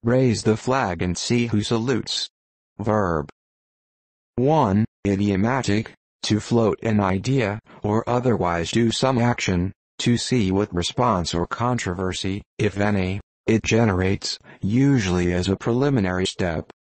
Raise the flag and see who salutes. Verb. 1. Idiomatic, to float an idea, or otherwise do some action, to see what response or controversy, if any, it generates, usually as a preliminary step.